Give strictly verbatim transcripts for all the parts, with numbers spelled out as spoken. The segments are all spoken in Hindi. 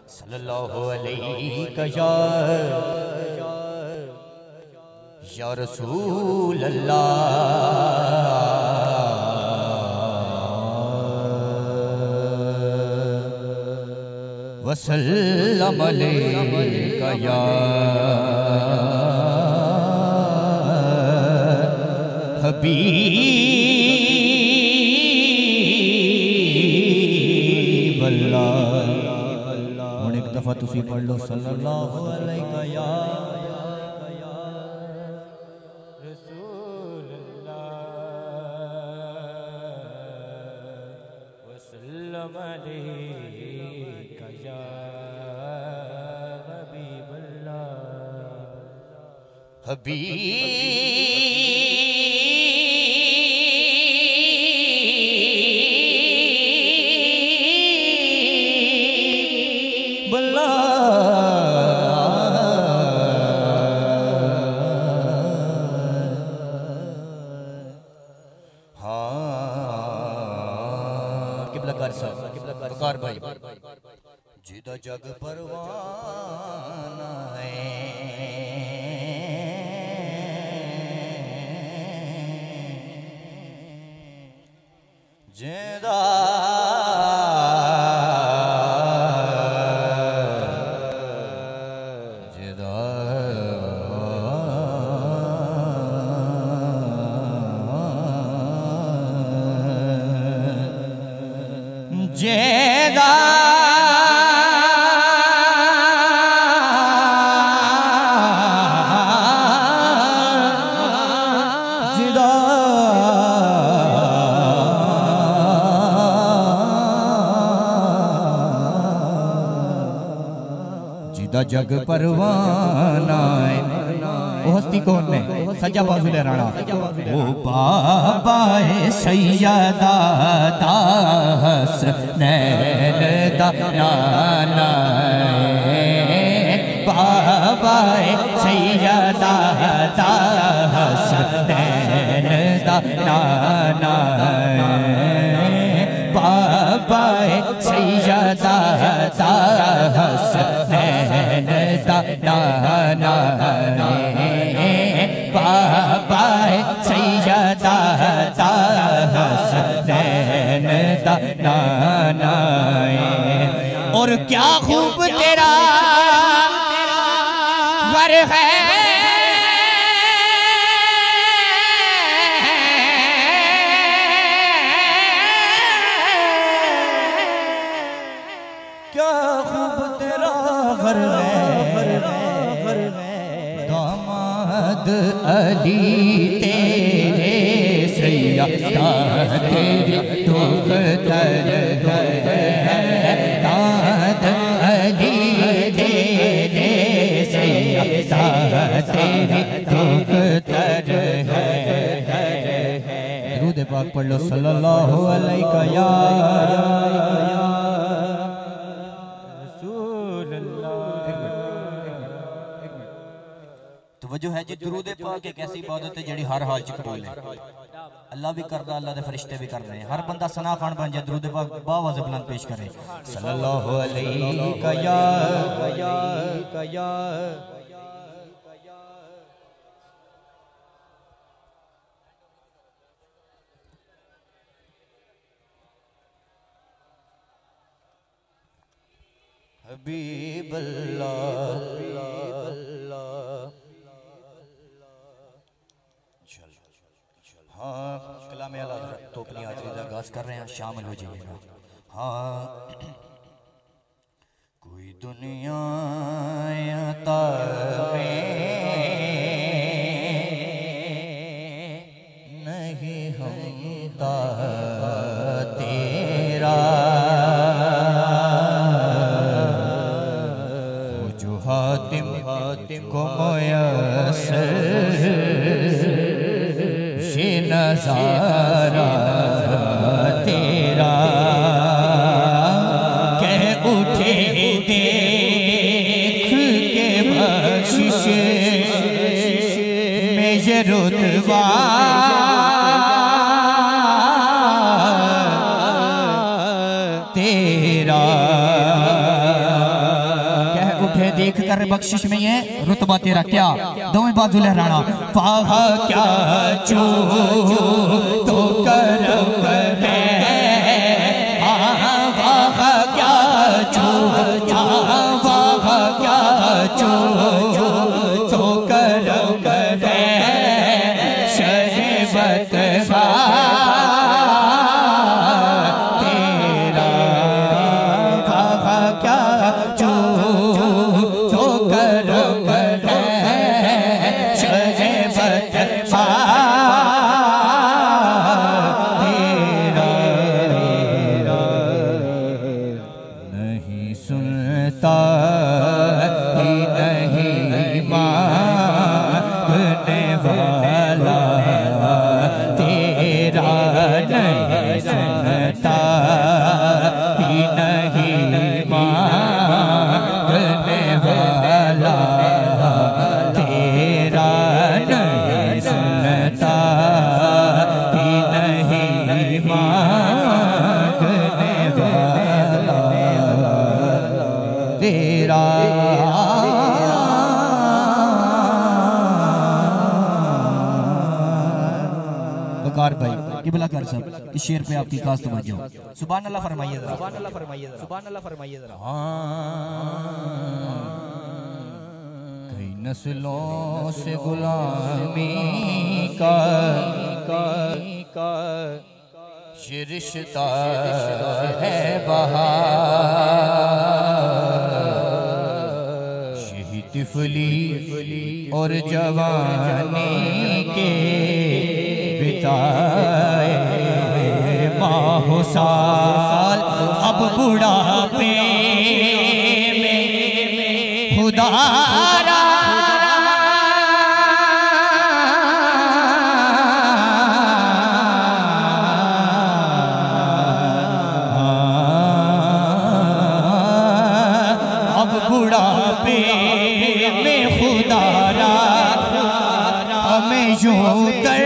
सल्लल्लाहु अलैहि या रसूल अल्लाह वसल्लम अलैका या हबीब अल्लाह। हुण एक दफा तुसी पढ़ लो सल्लल्लाहु अलैका या रसूल अल्लाह वसल्लम अलैका या हबीब अल्लाह। हबीब भाई जिदा जग परवाना है जिदा जिदा जेदा जिदा जिदा जग परवाना है। वो हस्ती कौन ने? सज्जा बाजू ले राणा ओ बाबा सैयदा हसनैन दा नाना बाबा सैयदा हसनैन दा नाना बाबा सैयदा हसनैन दा नाना बाबा सैयदा हसनैन दा नाना। और क्या खूब तेरा वर है क्या खूब तेरा घर है दामाद अली तेरे सैयदा तेरी दुख्तर है दाद अली तेरे सैयदा तेरी दुख्तर है। दुरूद पाक पढ़ लो सल्लल्लाहु अलैका या वजह है जी दुरूद पाक एक ऐसी इबादत है जिहड़ी हर हाल च कबूल है। अल्लाह भी करदा, अल्लाह दे फरिश्ते भी कर रहे हैं। हर बंदा सना खान बन जाए दुरूद पाक बावाज़ बुलंद पेश करे सल्लल्लाहु अलैहि या या हबीब अल्लाह। हाँ कलाम अला तो अपनी हाजिरी का आगाज कर रहे हैं, शामिल हो जाइएगा। हाँ कोई दुनिया नहीं हमता तेरा जो हातिम हातिम को मयसर नज़ारा तेरा कह उठे देख के बख्शिश में ये रुतबा तेरा थे देख कर बख्शिश में ये रुतबा तेरा क्या, दोवें बाजू लहराना। पाहा क्या चू तो करम है, वाह क्या चू, वाह क्या चू तो करम है, शहबत तेरा, वाह क्या चू तो करम है, शहबत तेरा। नहीं सुनता ही नहीं मांगने वाला तेरा, नहीं सुनता ही नहीं मांगने वाला तेरा, नहीं सुनता ही नहीं मांगने वाला तेरा। बकार भाई किबला कर सब इस शेर पे आपकी खास तवज्जो। सुभान अल्लाह फरमाइए जरा, सुभान अल्लाह फरमाइए जरा, सुभान अल्लाह फरमाइए जरा। कई नस्लों से गुलामी का ये रिश्ता है बहार, यही तिफली और जवानी के बिताए माहो साल, अब बुढ़ापे में खुदारा अब बुढ़ापे में खुदारा हमें यूं कर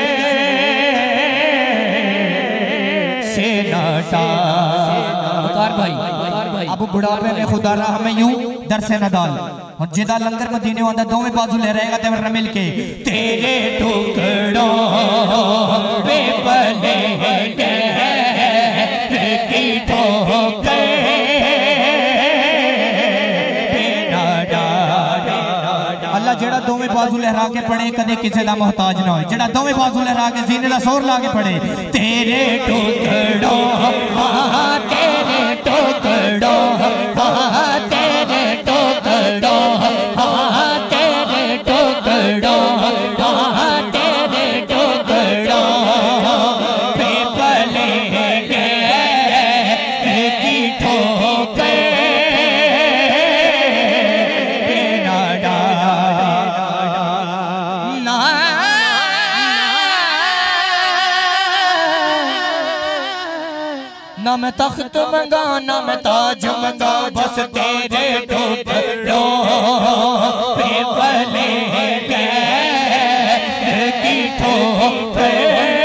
से नाटा। भाई अब बुढ़ापे में खुदा रहा हमें यूं दर से न डाल, और जिदा लंगर मदीने वाला दोवें बाजू ले रहेगा तेरे मिल के। तेरे टुकड़ों पे पले की ठोकर अल्लाह जेड़ा दोवें बाजू लहरा के पड़े कदे किसी का मोहताज ना हो, जेड़ा दोवें बाजू लहरा के जीने का शोर ला के पड़े। तेरे टुकड़ों तेरे टुकड़ों तेरे टुकड़ों तेरे टुकड़ों तेरे टुकड़ों पे पले की ठोकर ना मैं तख्त मंगा ना मैं ताज मंगा, बस तेरे टुकड़ों पे पले की ठोकर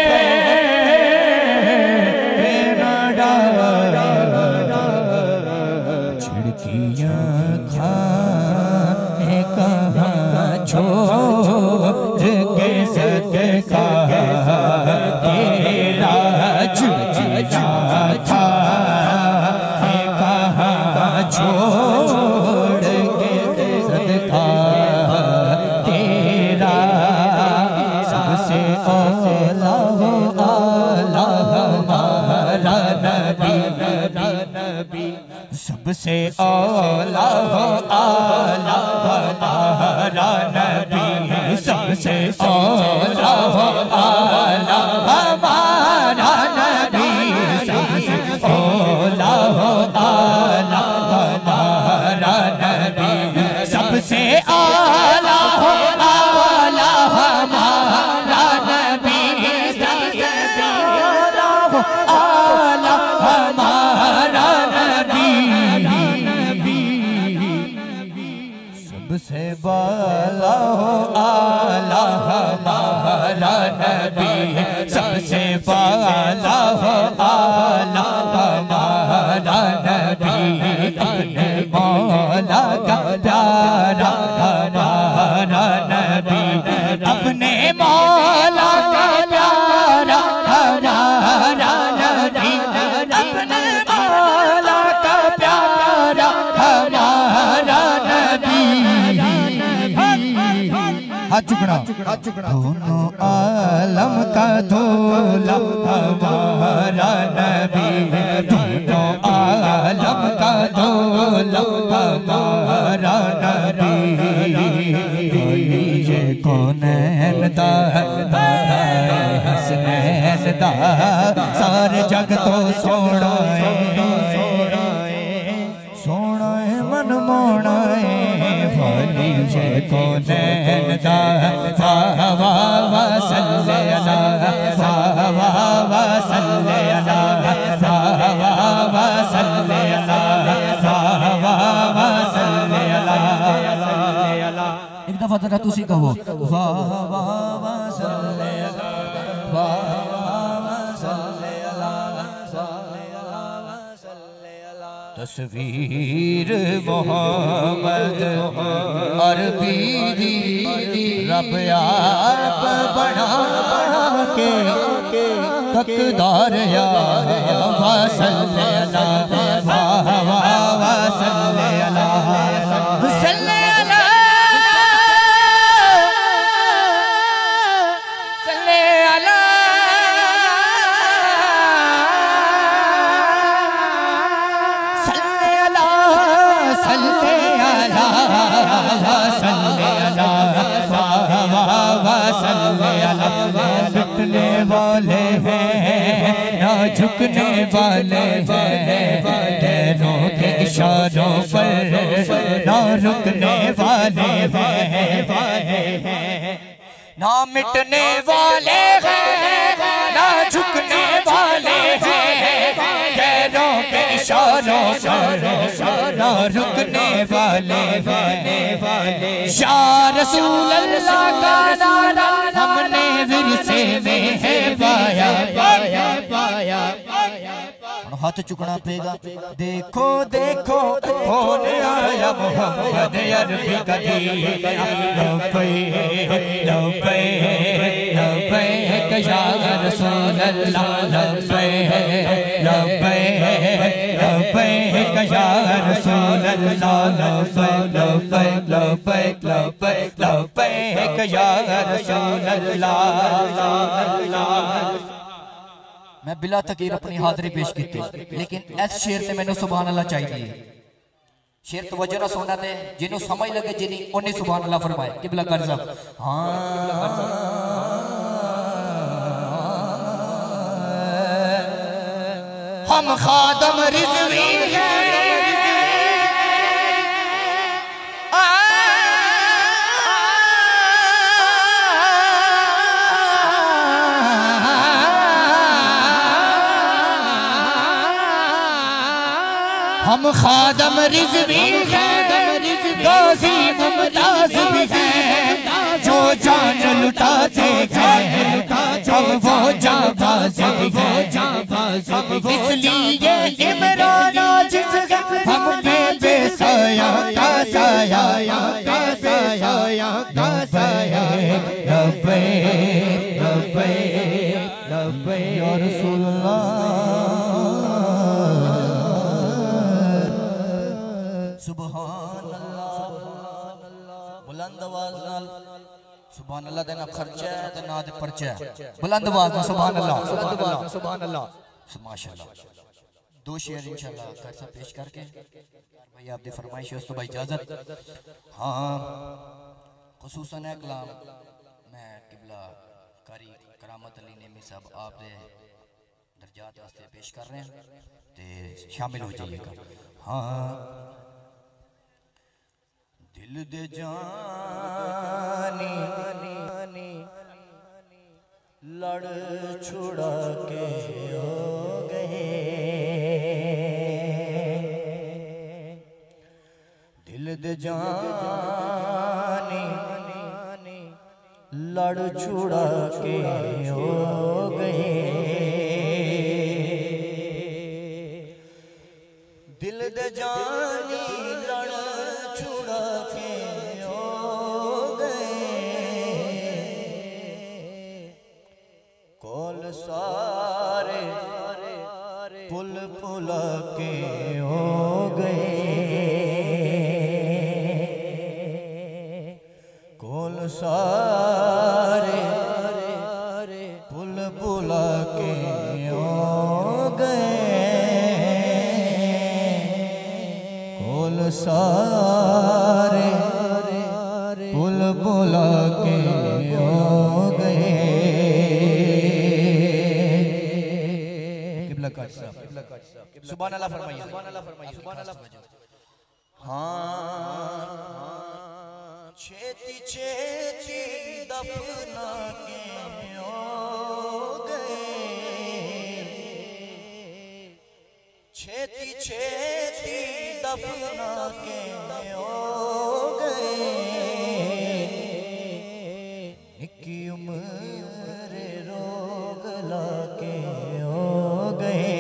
छिड़कियाँ खाए कहाँ छोड़ के सदका तेरा झुझा था कहाँ छोड़ के सदका तेरा। सबसे औला हो आला हमारा नबी, सबसे औला हो आला हमारा नबी, सबसे औला हो आला हमारा नबी, सबसे औला हो आला हमारा नबी, सबसे औला हो आला हमारा नबी, सबसे औला हो आला हमारा नबी, सबसे बाला हो आला हमारा नबी, सबसे बाला हो आला हमारा नबी, अपने मौला का प्यारा हमारा नबी, अपने मौला का प्यारा हमारा नबी, अपने मौला का प्यारा हमारा नबी। हाथ चुकना, हाथ चुकना। दोनों आलम का दूल्हा हमारा नबी, दोनों आलम का दूल्हा हमारा नबी। ये कौनैन दा हसनैन दा सारे जग तो सोना है, सोना है मन मोना है भली। ये कौनैन दा वाह वाह सल्ले अला, वाह वाह सल्ले अला, वाह वाह सल्ले अला, वाह वाह सल्ले अला। एक दफा जरा तुसी कहो वाह वाह सल्ले अला, वाह वाह सल्ले अला, सल्ले अला। तस्वीर मोहम्मद अरबी दी रब आप बना के तकदार या सल्ले अला, वाह वाह सल्ले अला, सल्ले अला, सल्ले अला, सल्ले अला, सल्ले अला, सल्ले अला, सल्ले अला। झुकने वाले हैं ना झुकने वाले हैं, पैरों के इशारों पर ना रुकने वाले हैं, ना मिटने वाले हैं ना झुकने वाले हैं, पैरों के इशारों पर ना रुकने वाले हैं। या रसूल अल्लाह का नारा हमने विरसे में है पाया पाया पाया। हाथ चुकना पेगा, देखो देखो कौन आया मोहम्मद अरबी का दीना। लब्बैक लब्बैक लब्बैक या रसूल अल्लाह, लब्बैक लब्बैक लब्बैक या रसूल अल्लाह, लब्बैक लब्बैक लब्बैक लब्बैक लब्बैक या रसूल अल्लाह। मैं बिला तकीर अपनी हाज़री पेश की थी, लेकिन इस शेर से मैंने सुभान अल्लाह चाहिए। शेर तवज्जो ना सुनना दे, जिन्हों समझ लगे जिन्हें उन्हें सुभान अल्लाह फरमाए। किबला कर साहब हाँ हम खादम रिज़वी हैं, हम खादम रिज़वी हैं, गाज़ी मुमताज़ भी हैं, जो जान लुटाते हैं हम वो जाबाज़ भी हैं। इसलिए इमरान जिस हम पे बेसाया का साया का साया का साया। लब्बैक लब्बैक लब्बैक या रसूल अल्लाह। सुभान अल्लाह, बुलंद आवाज़ नाल सुभान अल्लाह देना खर्चा है ते ना दे परचा है। बुलंद आवाज़ नाल सुभान अल्लाह, सुभान अल्लाह, माशाअल्लाह। दो शेर इंशाअल्लाह खर्चा पेश करके भाई आपकी फरमाइश है, उस तो भाई इजाजत। हाँ खुसूसन है कलाम मैं किबला कारी करामत अली नेमी साहब आप दर्जात वास्ते पेश कर रहे हैं, ते शामिल हो जाइएगा। हाँ दिल दे जानी लड़ छुड़ा के हो गए, दिल दे जानी लड़ छुड़ा के हो गए, दिल दे जानी लड़ सारे पुल बुला के हो गए। सुभान अल्लाह फरमाइए, सुभान अल्लाह फरमाइए, सुभान अल्लाह फरमाइए। हाँ छेती छेती दफना के हो गए, छेती छेती दफना के हो गए। निकी उम्र रोग लाके हो गए,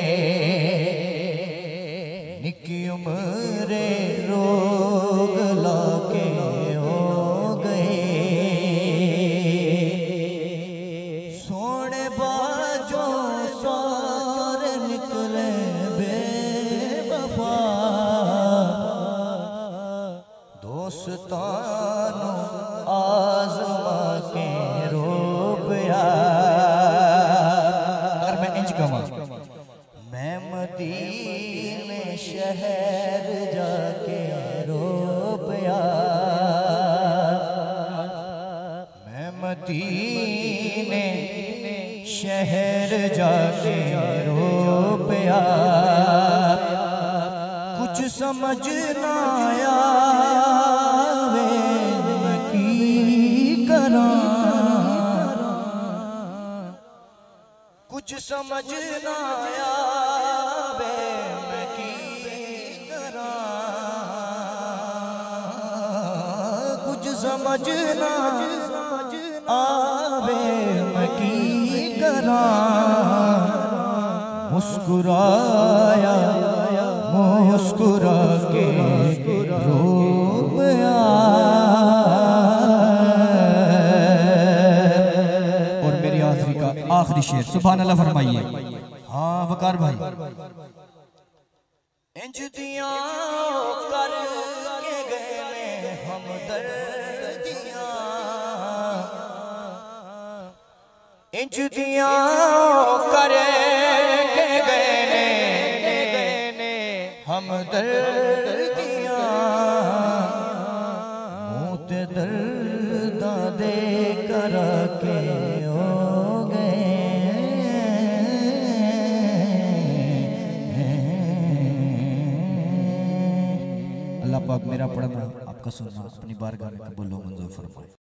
निकी उम्र रोग लाके हो गए। सोने बाजों सारे निकले बेवफा, दोस्तानों आज़मा के रोपया। अगर मैं इंच कमा मैं मदीने शहर जाके रोपया, मैं मदीने शहर जाके रोपया। कुछ समझ ना आया वे मैं की करा, कुछ समझ ना आया वे मैं की करा, कुछ समझ ना आवे मैं की करा। मुस्कुराया मुस्कुरा के रोया। और मेरी आखिरी का आखिरी शेर सुभान अल्लाह फरमाइए। हाँ वकार भाई। इंज दिया कर के गए हम दर्दियां, इंज दिया कर के गए हम दर्दियां। मूत दर्द दे कर के हो गए। अल्लाह पाक मेरा पढ़ना आपका सुनना अपनी बारगाह में कबूल व मंजूर फरमाए।